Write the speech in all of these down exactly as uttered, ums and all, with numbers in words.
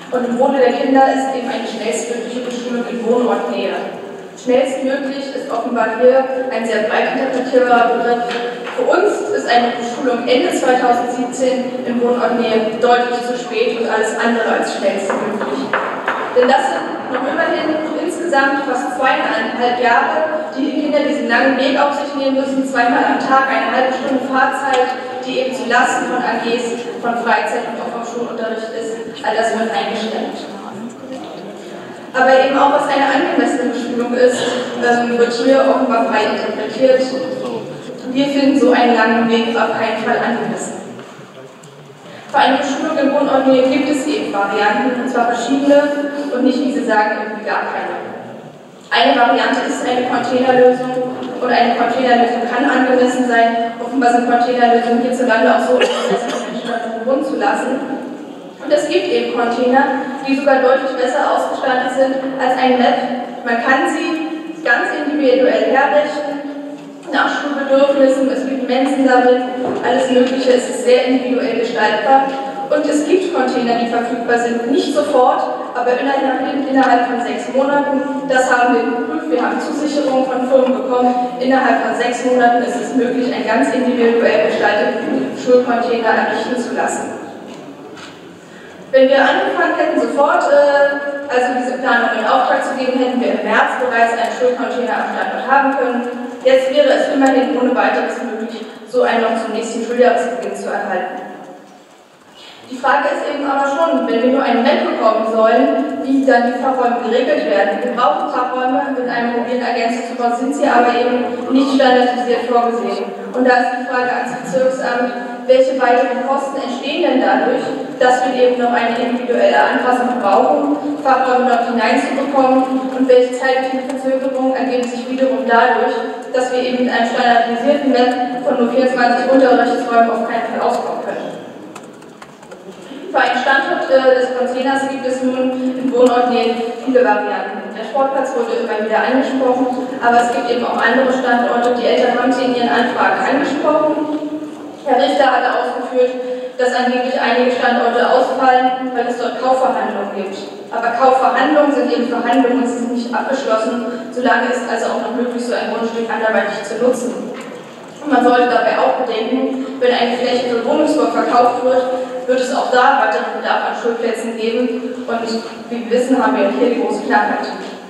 Und im Wohle der Kinder ist eben eine schnellstmögliche Beschulung in Wohnortnähe. Schnellstmöglich ist offenbar hier ein sehr breit interpretierbarer Begriff. Für uns ist eine Beschulung Ende zweitausendsiebzehn in Wohnortnähe deutlich zu spät und alles andere als schnellstmöglich. Denn das sind noch immerhin insgesamt fast zweieinhalb Jahre, die die Kinder diesen langen Weg auf sich nehmen müssen, zweimal am Tag, eine halbe Stunde Fahrzeit, die eben zu Lasten von A Gs, von Freizeit und auch vom Schulunterricht ist. All das wird eingeschränkt. Aber eben auch, was eine angemessene Beschulung ist, ähm, wird hier offenbar frei interpretiert. Wir finden so einen langen Weg auf keinen Fall angemessen. Für eine Beschulung in Wohnortnähe gibt es eben Varianten, und zwar verschiedene und nicht, wie Sie sagen, irgendwie gar keine. Eine Variante ist eine Containerlösung und eine Containerlösung kann angemessen sein. Offenbar sind Containerlösungen hierzulande auch so, dass Menschen davon wohnen zu lassen. Und es gibt eben Container, die sogar deutlich besser ausgestattet sind als ein M E P. Man kann sie ganz individuell herrichten, nach Schulbedürfnissen, es gibt Mensen darin, alles Mögliche, es ist sehr individuell gestaltbar. Und es gibt Container, die verfügbar sind, nicht sofort, aber innerhalb, innerhalb von sechs Monaten. Das haben wir geprüft, wir haben Zusicherungen von Firmen bekommen. Innerhalb von sechs Monaten ist es möglich, einen ganz individuell gestalteten Schulcontainer errichten zu lassen. Wenn wir angefangen hätten, sofort, äh, also diese Planung in Auftrag zu geben, hätten wir im März bereits einen Schulcontainer am Standort haben können. Jetzt wäre es immerhin ohne weiteres möglich, so einen noch zum nächsten Schuljahresbeginn zu erhalten. Die Frage ist eben aber schon, wenn wir nur einen M E P bekommen sollen, wie dann die Fachräume geregelt werden. Wir brauchen Fachräume mit einem mobilen Ergänzungsbau, sind sie aber eben nicht standardisiert vorgesehen. Und da ist die Frage ans Bezirksamt, welche weiteren Kosten entstehen denn dadurch, dass wir eben noch eine individuelle Anpassung brauchen, Fachräume dort hineinzubekommen und welche zeitlichen Verzögerungen ergeben sich wiederum dadurch, dass wir eben mit einem standardisierten M E P von nur vierundzwanzig Unterrichtsräumen auf keinen Fall auskommen können. Für einen Standort äh, des Containers gibt es nun in Wohnortnähe viele Varianten. Der Sportplatz wurde immer wieder angesprochen, aber es gibt eben auch andere Standorte. Die Eltern haben sie in ihren Anfragen angesprochen. Herr Richter hatte ausgeführt, dass angeblich einige Standorte ausfallen, weil es dort Kaufverhandlungen gibt. Aber Kaufverhandlungen sind eben Verhandlungen und sie sind nicht abgeschlossen, solange ist also auch noch möglich, so ein Grundstück anderweitig zu nutzen. Und man sollte dabei auch bedenken, wenn eine Fläche für Wohnungsbau verkauft wird, wird es auch da weiteren Bedarf an Schulplätzen geben. Und wie wir wissen, haben wir hier die große Knappheit.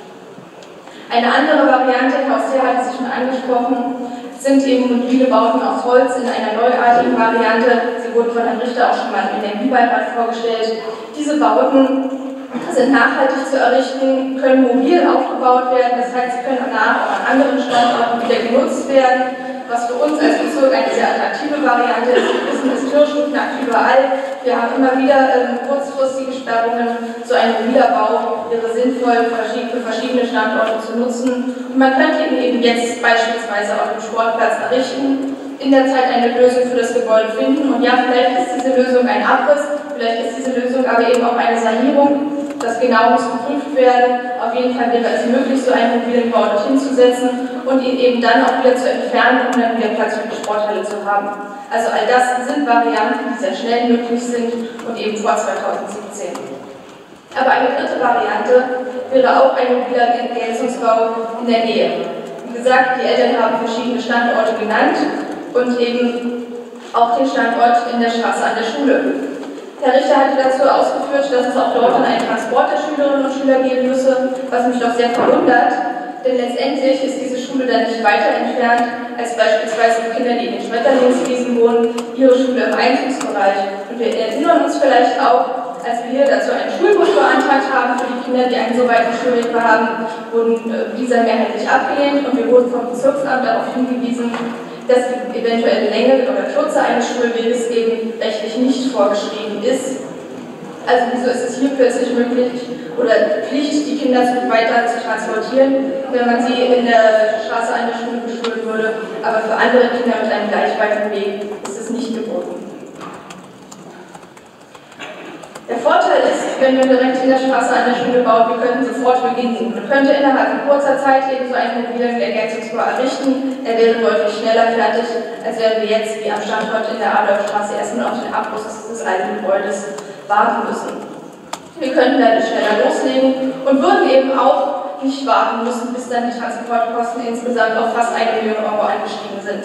Eine andere Variante, Herr Auster hat es schon angesprochen, sind eben mobile Bauten aus Holz in einer neuartigen Variante. Sie wurden von Herrn Richter auch schon mal im Energiebeirat vorgestellt. Diese Bauten sind nachhaltig zu errichten, können mobil aufgebaut werden, das heißt, sie können danach auch an anderen Standorten wieder genutzt werden, was für uns als Bezirk eine sehr attraktive Variante ist. Wir wissen, es Kirchen knackt überall. Wir haben immer wieder ähm, kurzfristige Sperrungen. So ein mobiler Bau wäre sinnvoll für verschiedene Standorte zu nutzen. Und man könnte ihn eben jetzt beispielsweise auf dem Sportplatz errichten, in der Zeit eine Lösung für das Gebäude finden. Und ja, vielleicht ist diese Lösung ein Abriss, vielleicht ist diese Lösung aber eben auch eine Sanierung. Das genau muss geprüft werden. Auf jeden Fall wäre es möglich, so einen mobilen Bau dorthin zu setzen und ihn eben dann auch wieder zu entfernen, um dann wieder Platz für die Sporthalle zu haben. Also all das sind Varianten, die sehr schnell möglich sind und eben vor zweitausendsiebzehn. Aber eine dritte Variante wäre auch ein mobiler Ergänzungsbau in der Nähe. Wie gesagt, die Eltern haben verschiedene Standorte genannt und eben auch den Standort in der Straße an der Schule. Herr Richter hatte dazu ausgeführt, dass es auch dort dann einen Transport der Schülerinnen und Schüler geben müsse, was mich doch sehr verwundert, denn letztendlich ist diese Schule dann nicht weiter entfernt als beispielsweise Kinder, die in den Schmetterlingswiesen wohnen, ihre Schule im Einzugsbereich. Und wir erinnern uns vielleicht auch, als wir hier dazu einen Schulbus beantragt haben für die Kinder, die einen so weiten Schulweg haben, wurden äh, dieser mehrheitlich abgelehnt und wir wurden vom Bezirksamt darauf hingewiesen, dass die eventuelle Länge oder Kürze eines Schulweges eben rechtlich nicht vorgeschrieben ist. Also wieso ist es hier plötzlich möglich oder Pflicht, die Kinder weiter zu transportieren, wenn man sie in der Straße an der Schule beschulen würde, aber für andere Kinder mit einem gleich weiten Weg ist es nicht geboten. Der Vorteil ist, wenn wir direkt in der Straße an der Schule bauen, wir könnten sofort beginnen. Man könnte innerhalb von kurzer Zeit eben so einen mobilen Ergänzungsbau errichten. Er wäre deutlich schneller fertig, als wenn wir jetzt wie am Standort in der Adolfstraße erstmal auf den Abriss des alten Gebäudes warten müssen. Wir könnten dann schneller loslegen und würden eben auch nicht warten müssen, bis dann die Transportkosten insgesamt auf fast eine Million Euro angestiegen sind.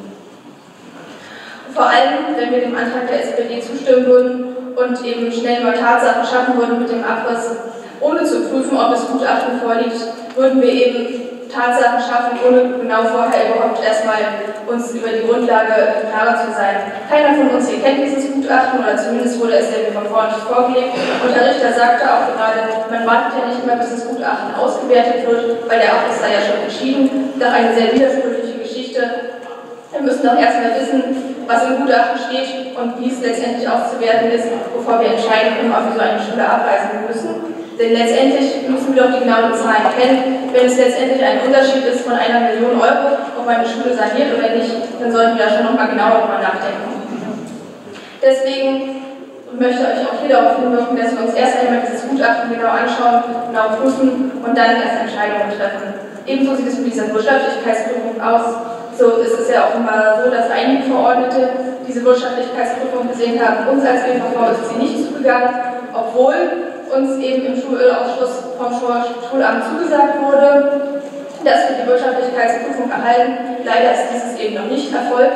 Vor allem, wenn wir dem Antrag der S P D zustimmen würden und eben schnell mal Tatsachen schaffen würden mit dem Abriss, ohne zu prüfen, ob es Gutachten vorliegt, würden wir eben Tatsachen schaffen, ohne genau vorher überhaupt erstmal uns über die Grundlage klarer zu sein. Keiner von uns hier kennt dieses Gutachten, oder zumindest wurde es ja von vorne nicht vorgelegt. Und der Richter sagte auch gerade, man wartet ja nicht immer, bis das Gutachten ausgewertet wird, weil der Abriss sei ja schon entschieden. Doch eine sehr widersprüchliche Geschichte. Wir müssen doch erstmal wissen, was im Gutachten steht und wie es letztendlich auszuwerten ist, bevor wir entscheiden können, ob wir so eine Schule abweisen müssen. Denn letztendlich müssen wir doch die genauen Zahlen kennen. Wenn es letztendlich ein Unterschied ist von einer Million Euro, ob eine Schule saniert oder nicht, dann sollten wir da schon nochmal genauer drüber nachdenken. Deswegen möchte ich auch hier darauf hinwirken, dass wir uns erst einmal dieses Gutachten genau anschauen, genau prüfen und dann erst Entscheidungen treffen. Ebenso sieht es mit dieser Wirtschaftlichkeitsprüfung aus. So ist es ja auch immer so, dass einige Verordnete diese Wirtschaftlichkeitsprüfung gesehen haben. Uns als B V V ist sie nicht zugegangen, obwohl uns eben im Schulausschuss vom Schulamt zugesagt wurde, dass wir die Wirtschaftlichkeitsprüfung erhalten. Leider ist dieses eben noch nicht erfolgt,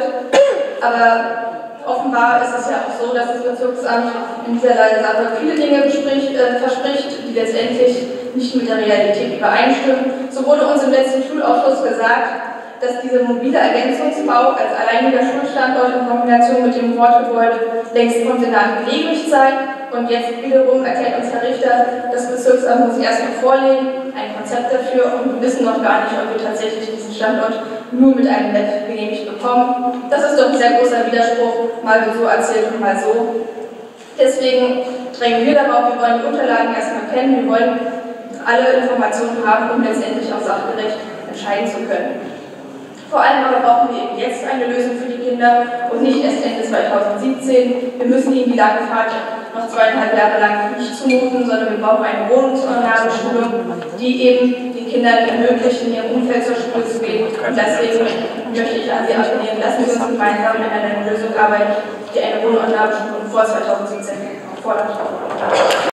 aber offenbar ist es ja auch so, dass das Bezirksamt in dieser Sache viele Dinge bespricht, äh, verspricht, die letztendlich nicht mit der Realität übereinstimmen. So wurde uns im letzten Schulausschuss gesagt, dass dieser mobile Ergänzungsbau als alleiniger Schulstandort in Kombination mit dem Wortgebäude längst vom Senat genehmigt sei. Und jetzt wiederum erklärt uns Herr Richter, das Bezirksamt muss erst noch vorlegen, ein Konzept dafür, und wir wissen noch gar nicht, ob wir tatsächlich diesen Standort nur mit einem W E P genehmigt bekommen. Das ist doch ein sehr großer Widerspruch, mal so erzählt und mal so. Deswegen drängen wir darauf, wir wollen die Unterlagen erstmal kennen, wir wollen alle Informationen haben, um letztendlich auch sachgerecht entscheiden zu können. Vor allem aber brauchen wir eben jetzt eine Lösung für die Kinder und nicht erst Ende zweitausendsiebzehn. Wir müssen ihnen die Lagefahrt noch zweieinhalb Jahre lang nicht zumuten, sondern wir brauchen eine wohnungsnahe Schulung, die eben den Kindern ermöglicht, in ihrem Umfeld zur Schule zu gehen. Und deswegen möchte ich an Sie appellieren, lassen Sie uns gemeinsam an einer Lösung arbeiten, die eine wohnungsnahe Schulung vor zweitausendsiebzehn fordert.